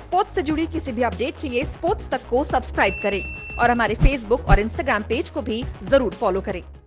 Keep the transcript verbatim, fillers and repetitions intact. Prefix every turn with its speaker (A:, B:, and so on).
A: Sports से जुड़ी किसी भी अपडेट के लिए स्पोर्ट्स तक को सब्सक्राइब करें और हमारे फेसबुक और इंस्टाग्राम पेज को भी जरूर फॉलो करें।